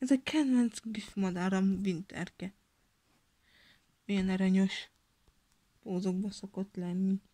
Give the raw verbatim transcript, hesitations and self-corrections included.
Ez a kedvenc güffmadáram, Winterke. Milyen aranyos pózokba szokott lenni.